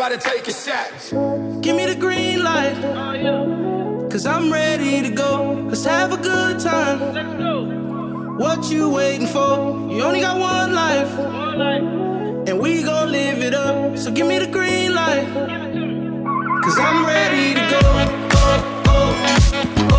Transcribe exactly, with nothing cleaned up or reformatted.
gotta take a shot. Give me the green light, cause I'm ready to go. Let's have a good time. Let's go. What you waiting for? You only got one life, One life. and we gon' live it up. So give me the green light, Give it to me. cause I'm ready to go. Oh, oh, oh.